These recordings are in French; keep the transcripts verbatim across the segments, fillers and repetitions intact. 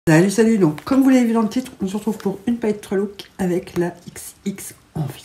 Salut, salut, donc comme vous l'avez vu dans le titre, on se retrouve pour une palette trois look avec la X X Envie.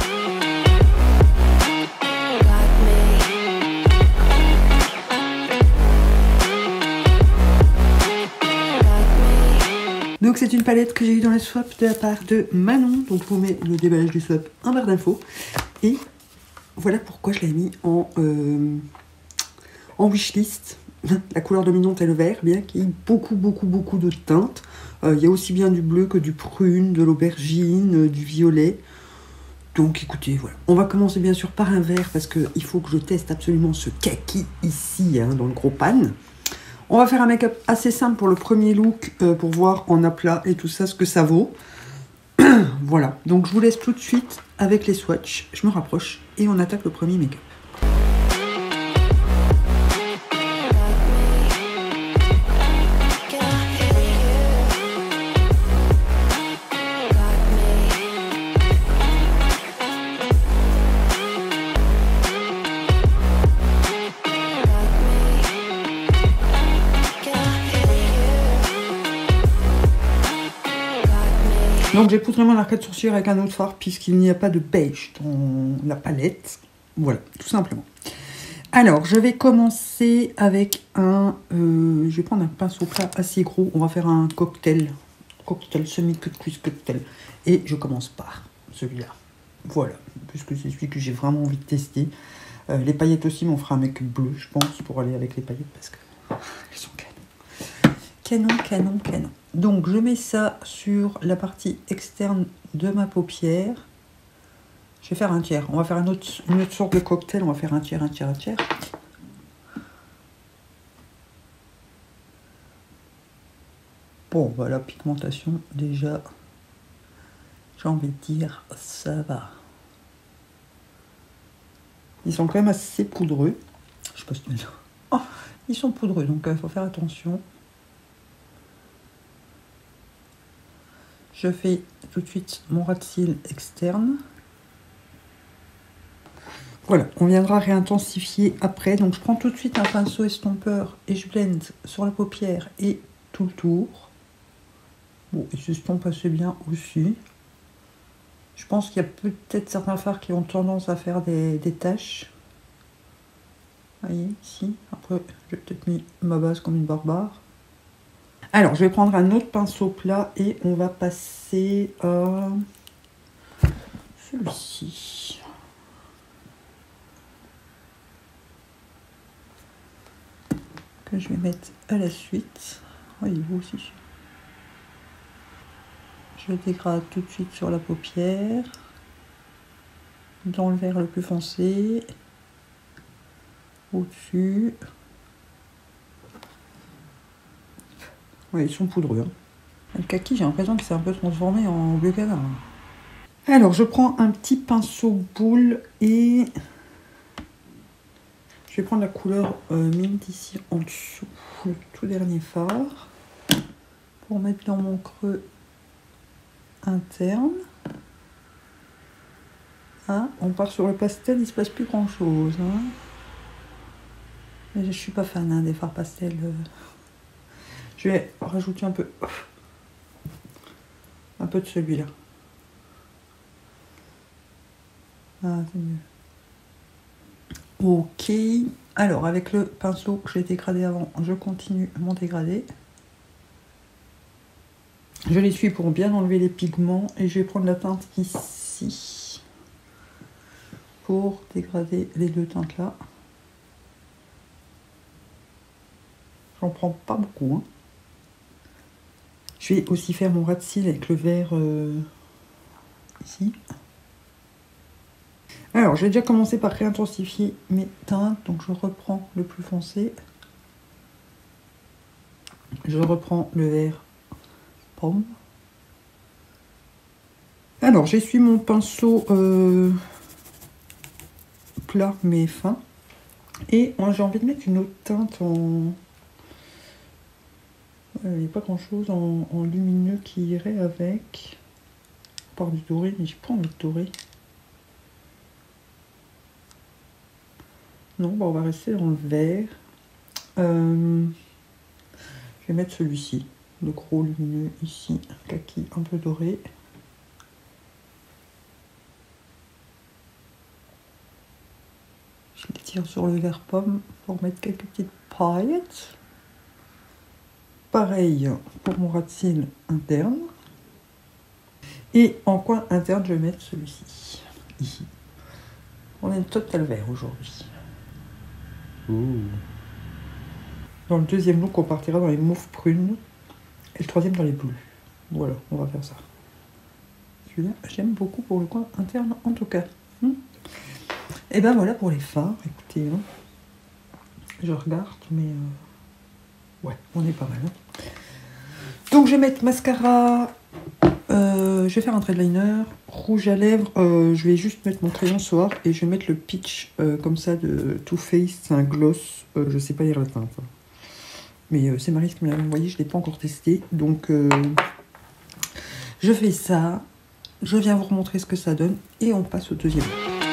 Donc c'est une palette que j'ai eu dans la swap de la part de Manon, donc je vous mets le déballage du swap en barre d'infos. Et voilà pourquoi je l'ai mis en, euh, en wishlist. La couleur dominante est le vert, bien qu'il y ait beaucoup, beaucoup, beaucoup de teintes. Euh, il y a aussi bien du bleu que du prune, de l'aubergine, euh, du violet. Donc écoutez, voilà. On va commencer bien sûr par un vert parce qu'il faut que je teste absolument ce kaki ici, hein, dans le gros pan. On va faire un make-up assez simple pour le premier look, euh, pour voir en aplat et tout ça ce que ça vaut. Voilà, donc je vous laisse tout de suite avec les swatchs. Je me rapproche et on attaque le premier make-up. Donc j'ai poudré mon arcade sourcilière avec un autre fard puisqu'il n'y a pas de beige dans la palette. Voilà, tout simplement. Alors, je vais commencer avec un... Euh, je vais prendre un pinceau plat assez gros. On va faire un cocktail. Cocktail, semi-cut-cuisse cocktail. Et je commence par celui-là. Voilà, puisque c'est celui que j'ai vraiment envie de tester. Euh, les paillettes aussi, mais on fera un make-up bleu, je pense, pour aller avec les paillettes parce que oh, elles sont canon. Canon, canon, canon. Donc, je mets ça sur la partie externe de ma paupière. Je vais faire un tiers. On va faire une autre, une autre sorte de cocktail. On va faire un tiers, un tiers, un tiers. Bon, voilà, pigmentation, déjà, j'ai envie de dire, ça va. Ils sont quand même assez poudreux. Je sais pas si tu veux dire. Oh, ils sont poudreux, donc il euh, faut faire attention. Je fais tout de suite mon ras de cils externe. Voilà, on viendra réintensifier après. Donc je prends tout de suite un pinceau estompeur et je blende sur la paupière et tout le tour. Bon, il s'estompe assez bien aussi. Je pense qu'il y a peut-être certains fards qui ont tendance à faire des, des taches. Vous voyez, ici. Après, j'ai peut-être mis ma base comme une barbare. Alors, je vais prendre un autre pinceau plat et on va passer à celui-ci. Que je vais mettre à la suite. Voyez-vous aussi. Je dégrade tout de suite sur la paupière. Dans le vert le plus foncé. Au-dessus. Ouais, ils sont poudreux. Hein. Le kaki, j'ai l'impression qu'il s'est un peu transformé en bleu canard. Alors, je prends un petit pinceau boule et je vais prendre la couleur euh, mint ici en dessous, le tout dernier fard, pour mettre dans mon creux interne. Ah, on part sur le pastel, il se passe plus grand chose. Hein. Mais je suis pas fan hein, des fards pastels. Euh. Je vais rajouter un peu, un peu de celui-là. Ah, c'est mieux. Ok. Alors, avec le pinceau que j'ai dégradé avant, je continue mon dégradé. Je l'essuie pour bien enlever les pigments et je vais prendre la teinte ici pour dégrader les deux teintes là. J'en prends pas beaucoup. Hein. Je vais aussi faire mon ras de cils avec le vert euh, ici. Alors, je vais déjà commencer par réintensifier mes teintes. Donc, je reprends le plus foncé. Je reprends le vert pomme. Alors, j'essuie mon pinceau euh, plat mais fin. Et j'ai envie de mettre une autre teinte en... Il n'y a pas grand chose en, en lumineux qui irait avec. À part du doré, mais j'ai pas envie de doré. Non, bah on va rester dans le vert. Euh, je vais mettre celui-ci. le gros lumineux ici, kaki un peu doré. Je les tire sur le vert pomme pour mettre quelques petites paillettes. Pareil pour mon ras de cils interne. Et en coin interne, je vais mettre celui-ci, ici. On a une total vert aujourd'hui. Dans le deuxième look, on partira dans les mauves prunes. Et le troisième dans les bleus. Voilà, on va faire ça. Celui-là, j'aime beaucoup pour le coin interne, en tout cas. Hmm. Et ben voilà pour les fards. Écoutez, hein, je regarde, mais euh, ouais, on est pas mal. Hein. Donc je vais mettre mascara. Euh, je vais faire un trait de liner, rouge à lèvres. Euh, je vais juste mettre mon crayon soir et je vais mettre le Peach euh, comme ça de Too Faced. C'est un gloss. Euh, je sais pas lire la teinte. Hein. Mais euh, c'est Marie qui me l'a envoyé, je ne l'ai pas encore testé. Donc, euh, je fais ça. Je viens vous remontrer ce que ça donne. Et on passe au deuxième.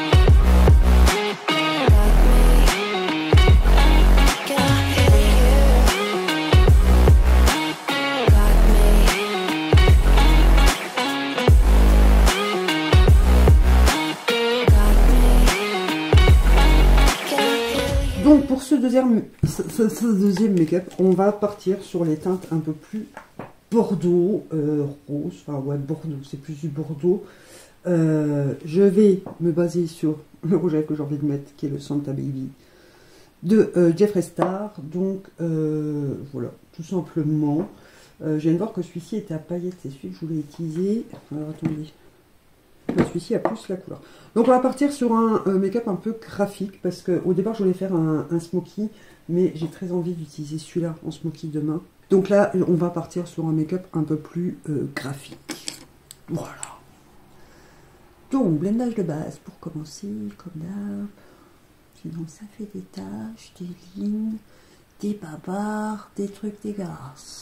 Donc, pour ce deuxième, ce, ce, ce deuxième make-up, on va partir sur les teintes un peu plus bordeaux, euh, rose, enfin ouais, bordeaux, c'est plus du bordeaux. Euh, je vais me baser sur le rouge à lèvres que j'ai envie de mettre, qui est le Santa Baby de euh, Jeffree Star. Donc euh, voilà, tout simplement. Euh, je viens de voir que celui-ci était à paillettes, c'est celui que je voulais utiliser. Alors attendez. Celui-ci a plus la couleur. Donc on va partir sur un euh, make-up un peu graphique, parce qu'au départ je voulais faire un, un smoky, mais j'ai très envie d'utiliser celui-là en smoky demain. Donc là on va partir sur un make-up un peu plus euh, graphique. Voilà. Donc blendage de base pour commencer, comme d'hab. Sinon ça fait des taches, des lignes, des babards, des trucs dégueulasses.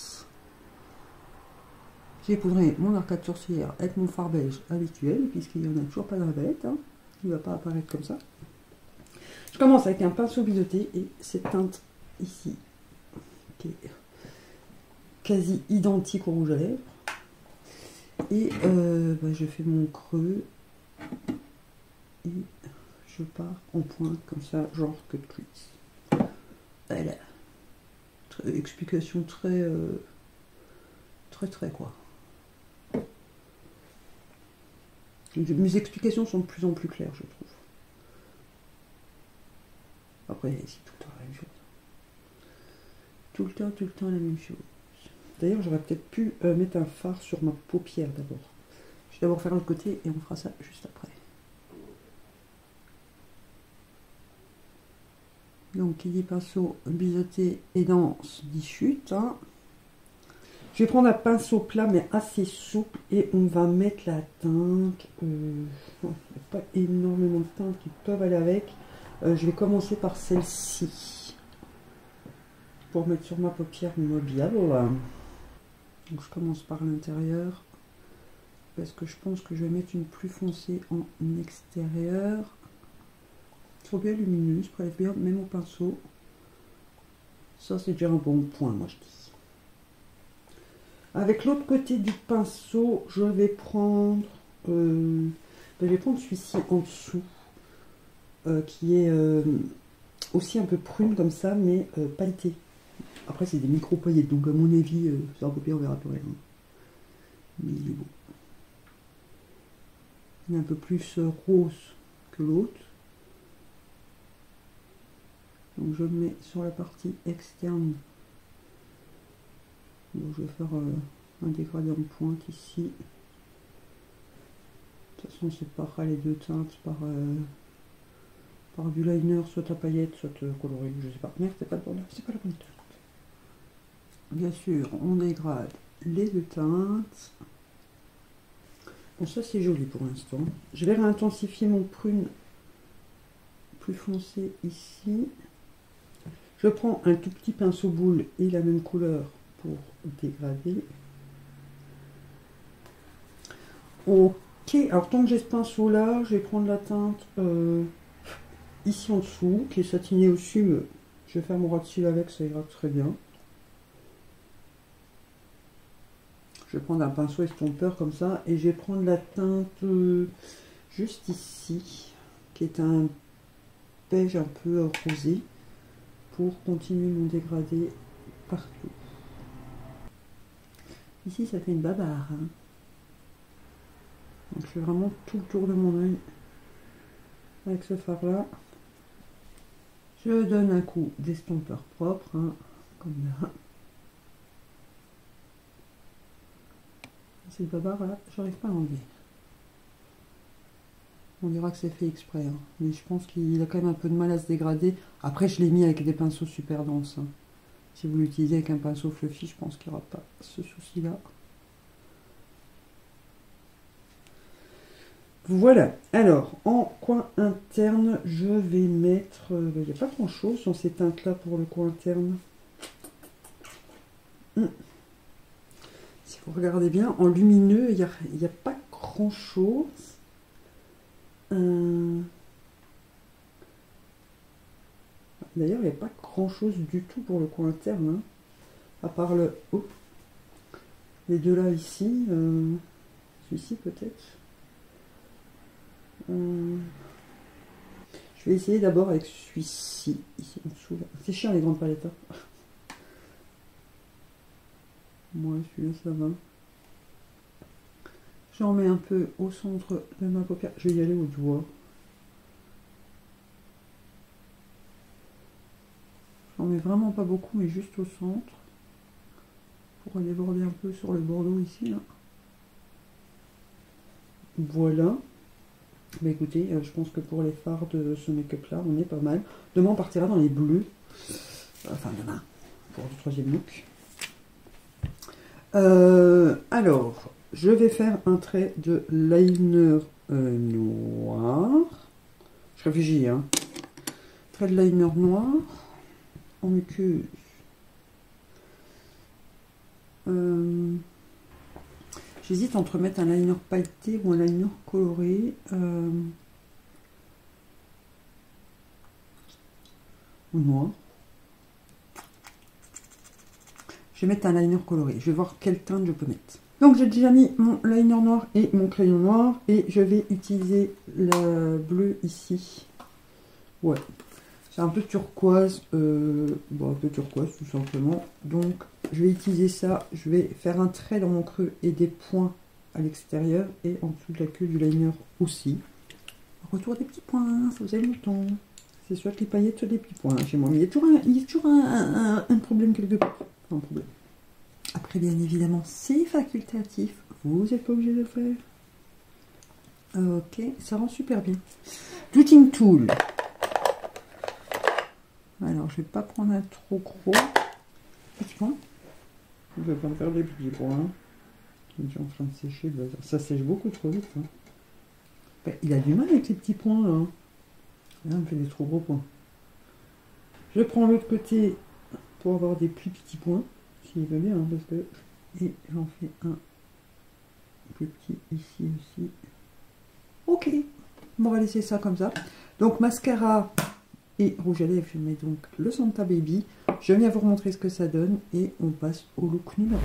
J'ai poudré mon arcade sourcilière avec mon fard beige habituel, puisqu'il n'y en a toujours pas dans la palette, hein. Il ne va pas apparaître comme ça. Je commence avec un pinceau biseauté et cette teinte ici, qui est quasi identique au rouge à lèvres. Et euh, bah, je fais mon creux et je pars en pointe comme ça, genre cut crease. Voilà. Très, explication très, euh, très très quoi. Mes explications sont de plus en plus claires, je trouve. Après, c'est tout le temps la même chose. Tout le temps, tout le temps la même chose. D'ailleurs, j'aurais peut-être pu euh, mettre un fard sur ma paupière d'abord. Je vais d'abord faire l'autre côté et on fera ça juste après. Donc, qui dit pinceau biseauté et dense dit chute. Hein. Je vais prendre un pinceau plat mais assez souple et on va mettre la teinte. Euh, il n'y a pas énormément de teintes qui peuvent aller avec. Euh, je vais commencer par celle-ci pour mettre sur ma paupière mobile. Donc je commence par l'intérieur parce que je pense que je vais mettre une plus foncée en extérieur. Trop bien lumineuse, prélève bien même au pinceau. Ça c'est déjà un bon point, moi je dis. Avec l'autre côté du pinceau, je vais prendre, euh, je vais prendre celui-ci en dessous, euh, qui est euh, aussi un peu prune comme ça, mais euh, pailleté. Après, c'est des micro-paillettes, donc à mon avis, euh, c'est un peu pire, on verra plus rien. Mais il est beau. Il est un peu plus euh, rose que l'autre. Donc je le mets sur la partie externe. Donc je vais faire euh, un dégradé en pointe ici. De toute façon c'est pareil les deux teintes par, euh, par du liner, soit à paillettes, soit euh, coloré, je sais pas. Merde, c'est pas, bon, c'est pas la bonne teinte. Bien sûr, on dégrade les deux teintes. Bon ça c'est joli pour l'instant. Je vais réintensifier mon prune plus foncé ici. Je prends un tout petit pinceau boule et la même couleur pour dégrader. Ok, alors tant que j'ai ce pinceau là, je vais prendre la teinte euh, ici en dessous, qui est satinée au-dessus, mais je vais faire mon ras de cils avec, ça ira très bien. Je vais prendre un pinceau estompeur comme ça et je vais prendre la teinte euh, juste ici, qui est un beige un peu euh, rosé, pour continuer mon dégradé partout. Ici, ça fait une babarre. Hein. Donc, je fais vraiment tout le tour de mon œil avec ce fard-là. Je donne un coup d'estompeur propre, hein, comme là. Cette babarre là, j'arrive pas à l'enlever. On dira que c'est fait exprès, hein. Mais je pense qu'il a quand même un peu de mal à se dégrader. Après, je l'ai mis avec des pinceaux super denses. Hein. Si vous l'utilisez avec un pinceau fluffy, je pense qu'il n'y aura pas ce souci-là. Voilà. Alors, en coin interne, je vais mettre... Euh, il n'y a pas grand-chose dans ces teintes-là pour le coin interne. Hum. Si vous regardez bien, en lumineux, il n'y a, il n'y a pas grand-chose. Euh... D'ailleurs, il n'y a pas grand-chose du tout pour le coin interne. Hein. À part le... Oh, les deux là, ici. Euh... Celui-ci, peut-être. Euh... Je vais essayer d'abord avec celui-ci. Ici, en dessous. C'est chiant, les grandes palettes. Hein. Moi, celui-là, ça va. J'en mets un peu au centre de ma paupière. Je vais y aller au doigt. J'en mets vraiment pas beaucoup, mais juste au centre. Pour déborder un peu sur le bordeaux ici. Là. Voilà. Bah écoutez, euh, je pense que pour les fards de ce make-up là, on est pas mal. Demain, on partira dans les bleus. Enfin, demain, pour le troisième look. Euh, alors, je vais faire un trait de liner euh, noir. Je réfléchis, hein. Trait de liner noir en muqueuse. Euh, J'hésite entre mettre un liner pailleté ou un liner coloré. Euh, ou noir. Je vais mettre un liner coloré. Je vais voir quelle teinte je peux mettre. Donc j'ai déjà mis mon liner noir et mon crayon noir. Et je vais utiliser le bleu ici. Ouais. C'est un peu turquoise. Euh, bon, un peu turquoise tout simplement. Donc je vais utiliser ça. Je vais faire un trait dans mon creux et des points à l'extérieur. Et en dessous de la queue du liner aussi. Retour des petits points. Ça faisait longtemps. C'est soit les paillettes, soit des petits points chez moi. Mais il y a toujours un, il y a toujours un, un, un problème quelque part. Un problème. Après, bien évidemment, c'est facultatif. Vous n'êtes pas obligé de le faire. Ok, ça rend super bien. Dotting Tool. Alors, je vais pas prendre un trop gros petit point. Je vais pas me faire des petits points. Il est en train de sécher. Ça sèche beaucoup trop vite. Hein. Ben, il a du mal avec les petits points là. Là, on me fait des trop gros points. Je prends l'autre côté pour avoir des plus petits points. S'il veut bien, hein, parce que... Et j'en fais un plus petit ici aussi. Ok, bon, on va laisser ça comme ça. Donc mascara et rouge à lèvres, je mets donc le Santa Baby. Je viens vous remontrer ce que ça donne et on passe au look numéro.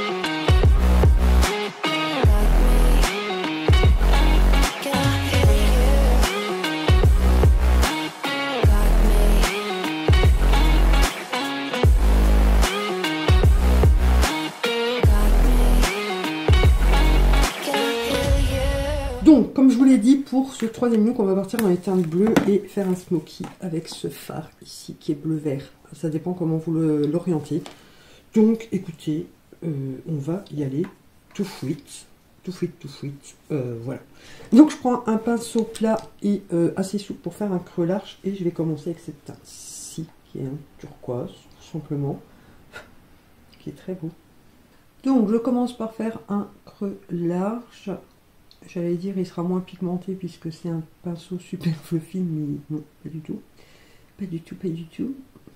Donc, comme je vous l'ai dit, pour ce troisième look, on va partir dans les teintes bleues et faire un smoky avec ce fard ici qui est bleu-vert. Ça dépend comment vous l'orientez. Donc, écoutez, euh, on va y aller tout fuite, tout fuite, tout fuite. Euh, voilà. Donc, je prends un pinceau plat et euh, assez souple pour faire un creux large et je vais commencer avec cette teinte-ci qui est un turquoise, tout simplement, qui est très beau. Donc, je commence par faire un creux large. J'allais dire il sera moins pigmenté puisque c'est un pinceau super fluffy, mais non, pas du tout. Pas du tout, pas du tout.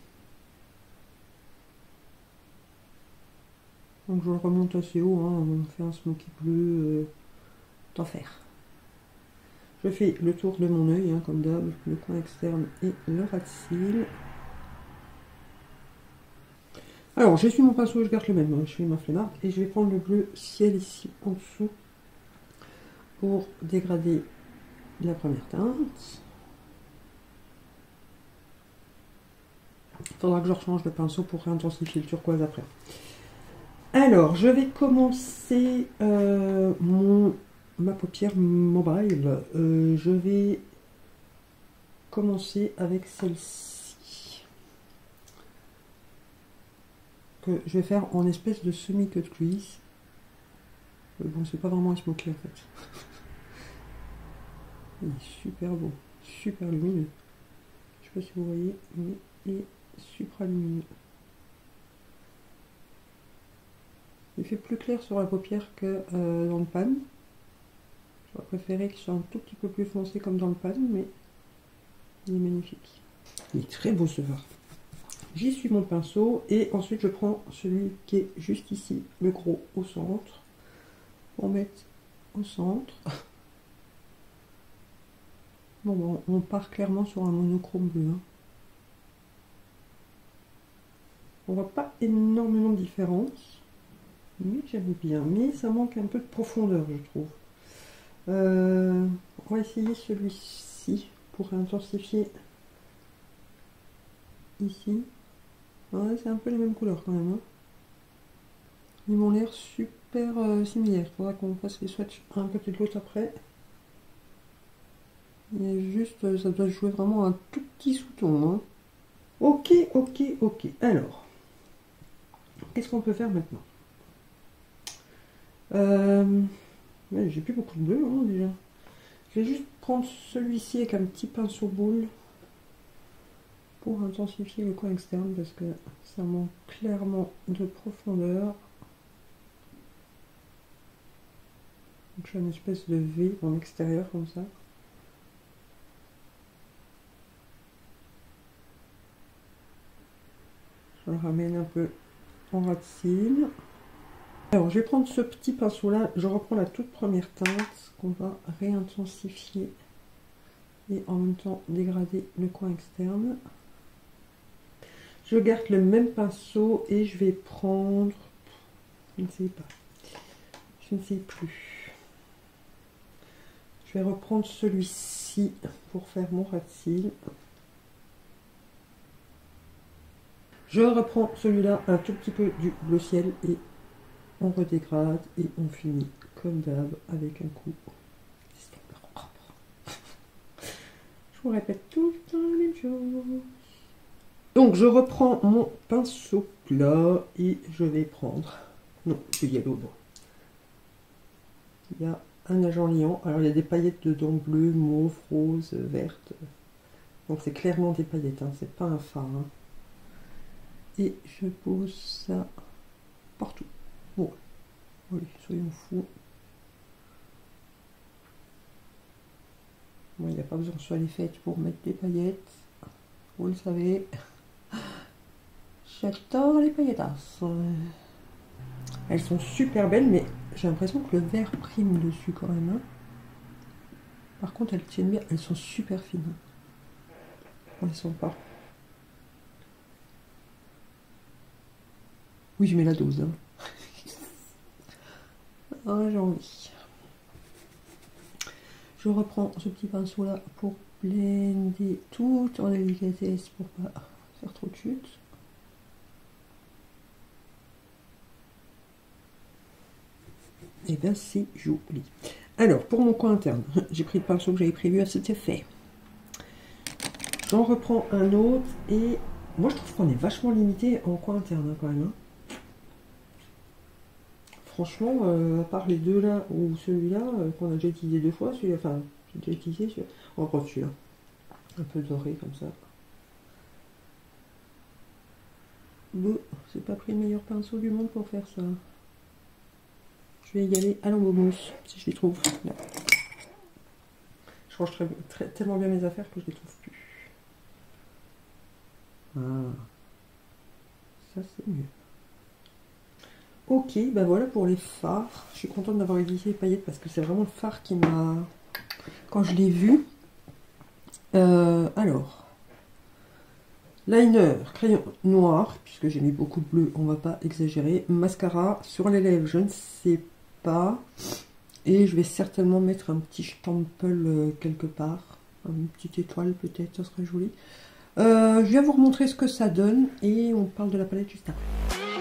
Donc je le remonte assez haut, hein, on fait un smoky bleu euh, d'enfer. Je fais le tour de mon œil, hein, comme d'hab, le coin externe et le ras de cils. Alors, j'essuie mon pinceau, je garde le même, hein, je fais ma flemmarde. Et je vais prendre le bleu ciel ici en dessous pour dégrader la première teinte. Il faudra que je rechange de pinceau pour réintensifier le turquoise après. Alors, je vais commencer euh, mon, ma paupière mobile. Euh, je vais commencer avec celle-ci. Que je vais faire en espèce de semi-cut crease. Euh, bon, c'est pas vraiment un smoky en fait. Il est super beau, super lumineux. Je sais pas si vous voyez, mais il est super lumineux. Il fait plus clair sur la paupière que euh, dans le pan. J'aurais préféré qu'il soit un tout petit peu plus foncé comme dans le pan, mais il est magnifique. Il est très beau ce fard. J'y suis mon pinceau et ensuite je prends celui qui est juste ici, le gros au centre, pour mettre au centre. Bon, bon on part clairement sur un monochrome bleu. Hein. On voit pas énormément de différence. Mais j'aime bien, mais ça manque un peu de profondeur, je trouve. Euh, on va essayer celui-ci pour intensifier ici. Ouais, c'est un peu les mêmes couleurs quand même. Hein. Ils m'ont l'air super euh, similaires. Il faudra qu'on fasse les swatchs un côté de l'autre après. Il juste, ça doit jouer vraiment un tout petit sous-ton. Hein. Ok, ok, ok. Alors, qu'est-ce qu'on peut faire maintenant? Euh, ouais, j'ai plus beaucoup de bleu hein, déjà. Je vais juste prendre celui-ci avec un petit pinceau boule pour intensifier le coin externe parce que ça manque clairement de profondeur. Donc je fais une espèce de V en extérieur comme ça. Je le ramène un peu en ras de cils. Alors, je vais prendre ce petit pinceau-là, je reprends la toute première teinte qu'on va réintensifier et en même temps dégrader le coin externe. Je garde le même pinceau et je vais prendre, je ne sais pas, je ne sais plus. Je vais reprendre celui-ci pour faire mon ras de cils. Je reprends celui-là, un tout petit peu du bleu ciel et on redégrade et on finit comme d'hab avec un coup propre. Je vous répète tout le temps la même chose. Donc je reprends mon pinceau plat et je vais prendre, non, le yellow, non. Il y a un agent liant, alors il y a des paillettes dedans, bleu, mauve, rose, verte. Donc c'est clairement des paillettes, hein. C'est pas un fard. Hein. Et je pose ça partout. Bon, oui, soyons fous. Bon, il n'y a pas besoin que ce soit les fêtes pour mettre des paillettes. Vous le savez. J'adore les paillettes. Elles sont super belles, mais j'ai l'impression que le vert prime dessus quand même. Hein. Par contre, elles tiennent bien. Elles sont super fines. Elles sont pas. Oui, je mets la dose. Hein. Oh, j'ai envie. Je reprends ce petit pinceau là pour blender tout en délicatesse pour pas faire trop de chute. Et bien c'est joli. Alors pour mon coin interne, j'ai pris le pinceau que j'avais prévu à cet effet. J'en reprends un autre et moi je trouve qu'on est vachement limité en coin interne hein, quand même. Hein. Franchement, euh, à part les deux là ou celui-là euh, qu'on a déjà utilisé deux fois, celui-là, enfin j'ai déjà utilisé celui-là, on reprend celui-là, un peu doré comme ça. Bon, c'est pas pris le meilleur pinceau du monde pour faire ça. Je vais y aller à l'embauche si je les trouve. Là. Je range très, très, tellement bien mes affaires que je les trouve plus. Ah, ça c'est mieux. Ok, ben voilà pour les fards. Je suis contente d'avoir utilisé les paillettes parce que c'est vraiment le fard qui m'a... Quand je l'ai vu... Euh, alors... Liner, crayon noir, puisque j'ai mis beaucoup de bleu, on va pas exagérer. Mascara sur les lèvres, je ne sais pas. Et je vais certainement mettre un petit stempel euh, quelque part. Une petite étoile peut-être, ça serait joli. Euh, je viens vous remontrer ce que ça donne et on parle de la palette juste après.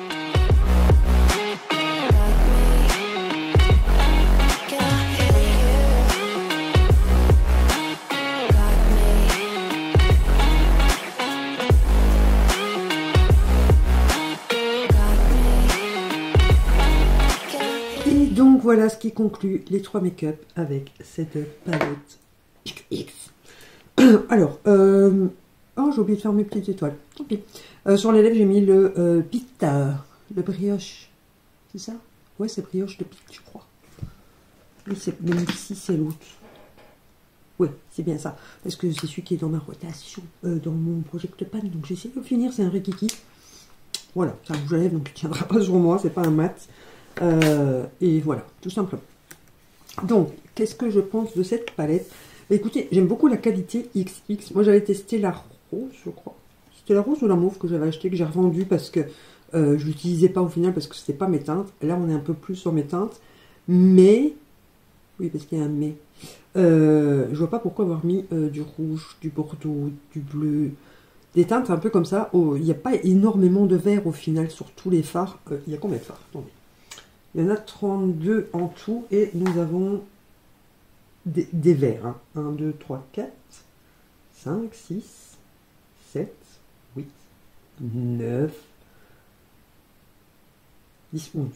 Donc voilà ce qui conclut les trois make-up avec cette palette X X. Alors, euh, oh j'ai oublié de faire mes petites étoiles. Tant pis. Euh, sur les lèvres j'ai mis le euh, Pita, le brioche. C'est ça? Ouais, c'est brioche de Pita, je crois. Oui, même si c'est l'autre. Ouais, c'est bien ça. Parce que c'est celui qui est dans ma rotation, euh, dans mon Project Pan. Donc j'essaie de finir, c'est un Rikiki. Voilà, c'est un rouge à lèvres, donc il ne tiendra pas sur moi, c'est pas un mat. Euh, et voilà, tout simplement. Donc, qu'est-ce que je pense de cette palette? Écoutez, j'aime beaucoup la qualité X X. Moi, j'avais testé la rose, je crois. C'était la rose ou la mauve que j'avais acheté, que j'ai revendu parce que euh, je l'utilisais pas au final parce que c'était pas mes teintes. Là, on est un peu plus sur mes teintes. Mais, oui, parce qu'il y a un mais. Euh, je vois pas pourquoi avoir mis euh, du rouge, du bordeaux, du bleu, des teintes un peu comme ça. Oh, il n'y a pas énormément de vert au final sur tous les fards. Euh, il y a combien de fards? Attendez. Il y en a trente-deux en tout et nous avons des, des verres. Hein. un, deux, trois, quatre, cinq, six, sept, huit, neuf, dix, onze.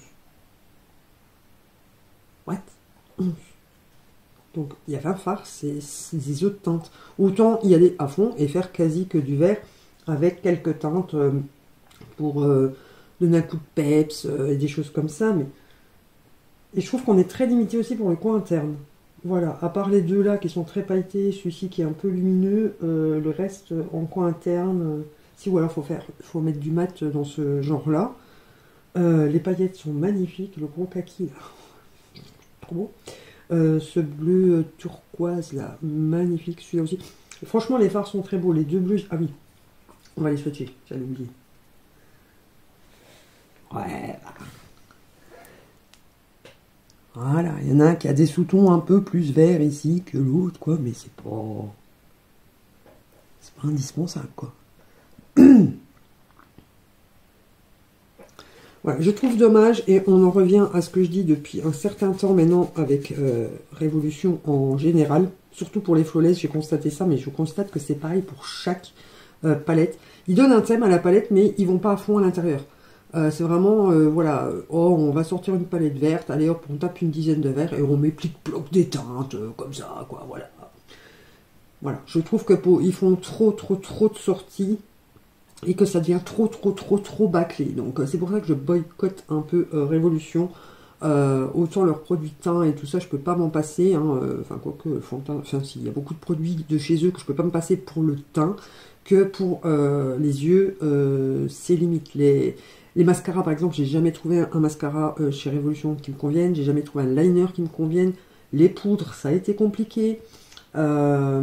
What? onze. Donc il y a vingt fards, c'est des autres teintes. Autant y aller à fond et faire quasi que du vert avec quelques teintes euh, pour euh, donner un coup de peps euh, et des choses comme ça. Mais et je trouve qu'on est très limité aussi pour le coin interne. Voilà, à part les deux là qui sont très pailletés, celui-ci qui est un peu lumineux, euh, le reste en coin interne, euh, si voilà, faut faire, faut mettre du mat dans ce genre-là. Euh, les paillettes sont magnifiques, le gros kaki là, trop beau. Euh, ce bleu turquoise là, magnifique, celui-là aussi. Et franchement, les fards sont très beaux, les deux bleus. Ah oui, on va les swatcher, j'allais oublier. Ouais. Voilà, il y en a un qui a des sous-tons un peu plus verts ici que l'autre, quoi, mais c'est pas... C'est pas indispensable, quoi. Voilà, je trouve dommage, et on en revient à ce que je dis depuis un certain temps maintenant avec euh, Révolution en général, surtout pour les flawless, j'ai constaté ça, mais je constate que c'est pareil pour chaque euh, palette. Ils donnent un thème à la palette, mais ils vont pas à fond à l'intérieur. Euh, c'est vraiment, euh, voilà, oh, on va sortir une palette verte, allez hop, on tape une dizaine de verres et on met plic-ploc des teintes, euh, comme ça, quoi, voilà. Voilà, je trouve que pour, ils font trop, trop, trop de sorties et que ça devient trop, trop, trop, trop bâclé. Donc euh, c'est pour ça que je boycotte un peu euh, Révolution. Euh, autant leurs produits de teint et tout ça, je peux pas m'en passer. Hein, euh, enfin, quoique, le fond de teint, enfin, si, il y a beaucoup de produits de chez eux que je peux pas me passer pour le teint, que pour euh, les yeux, euh, c'est limite. Les... Les mascaras, par exemple, j'ai jamais trouvé un, un mascara euh, chez Révolution qui me convienne. J'ai jamais trouvé un liner qui me convienne. Les poudres, ça a été compliqué. Euh,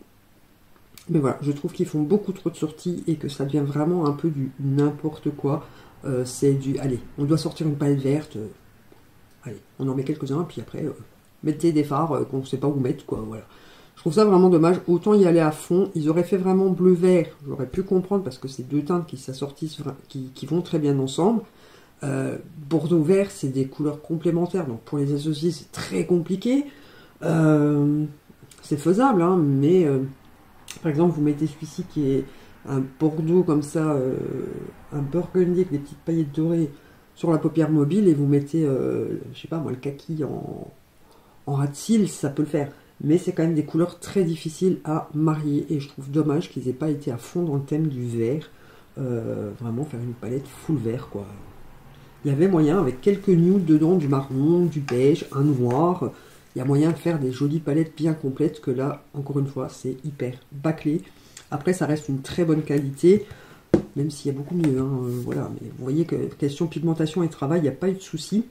mais voilà, je trouve qu'ils font beaucoup trop de sorties et que ça devient vraiment un peu du n'importe quoi. Euh, c'est du, allez, on doit sortir une palette verte. Euh, allez, on en met quelques-uns, puis après, euh, mettez des fards euh, qu'on ne sait pas où mettre, quoi, voilà. Je trouve ça vraiment dommage. Autant y aller à fond. Ils auraient fait vraiment bleu-vert. J'aurais pu comprendre parce que c'est deux teintes qui s'assortissent, qui, qui vont très bien ensemble. Euh, Bordeaux-vert, c'est des couleurs complémentaires. Donc pour les associer, c'est très compliqué. Euh, c'est faisable, hein, mais euh, par exemple, vous mettez celui-ci qui est un bordeaux comme ça, euh, un burgundy avec des petites paillettes dorées sur la paupière mobile et vous mettez, euh, je sais pas moi, le kaki en, en ras de cils, ça peut le faire. Mais c'est quand même des couleurs très difficiles à marier. Et je trouve dommage qu'ils n'aient pas été à fond dans le thème du vert. Euh, vraiment faire une palette full vert, quoi. Il y avait moyen, avec quelques nudes dedans, du marron, du beige, un noir. Il y a moyen de faire des jolies palettes bien complètes. Que là, encore une fois, c'est hyper bâclé. Après, ça reste une très bonne qualité. Même s'il y a beaucoup mieux. Hein, euh, voilà. Mais vous voyez que question pigmentation et travail, il n'y a pas eu de souci.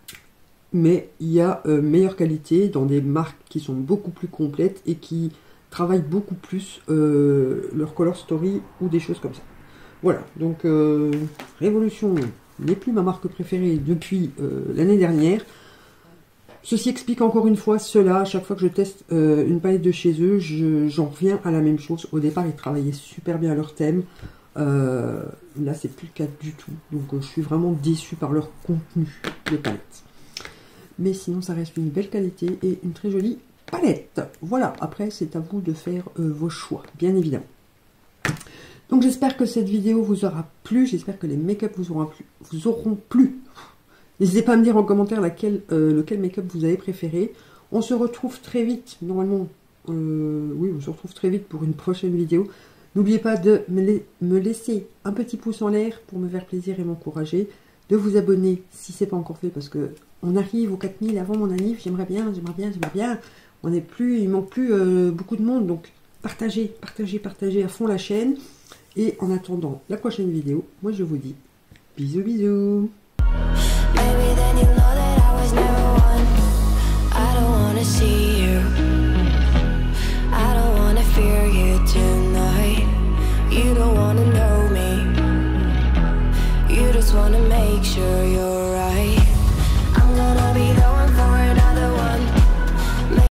Mais il y a euh, meilleure qualité dans des marques qui sont beaucoup plus complètes et qui travaillent beaucoup plus euh, leur color story ou des choses comme ça. Voilà, donc euh, Révolution n'est plus ma marque préférée depuis euh, l'année dernière. Ceci explique encore une fois cela. À chaque fois que je teste euh, une palette de chez eux, j'en reviens à la même chose. Au départ, ils travaillaient super bien leur thème. Euh, là, c'est plus le cas du tout. Donc, euh, je suis vraiment déçue par leur contenu de palette. Mais sinon, ça reste une belle qualité et une très jolie palette. Voilà, après, c'est à vous de faire euh, vos choix, bien évidemment. Donc j'espère que cette vidéo vous aura plu, j'espère que les make-up vous auront plu. Vous auront plu. N'hésitez pas à me dire en commentaire laquelle, euh, lequel make-up vous avez préféré. On se retrouve très vite, normalement, euh, oui, on se retrouve très vite pour une prochaine vidéo. N'oubliez pas de me, la me laisser un petit pouce en l'air pour me faire plaisir et m'encourager. De vous abonner si ce n'est pas encore fait, parce que on arrive aux quatre mille avant mon anniv. J'aimerais bien, j'aimerais bien, j'aimerais bien. On n'est plus, il manque plus euh, beaucoup de monde, donc partagez, partagez, partagez à fond la chaîne. Et en attendant la prochaine vidéo, moi je vous dis bisous bisous. You don't wanna know me. You just wanna make sure you're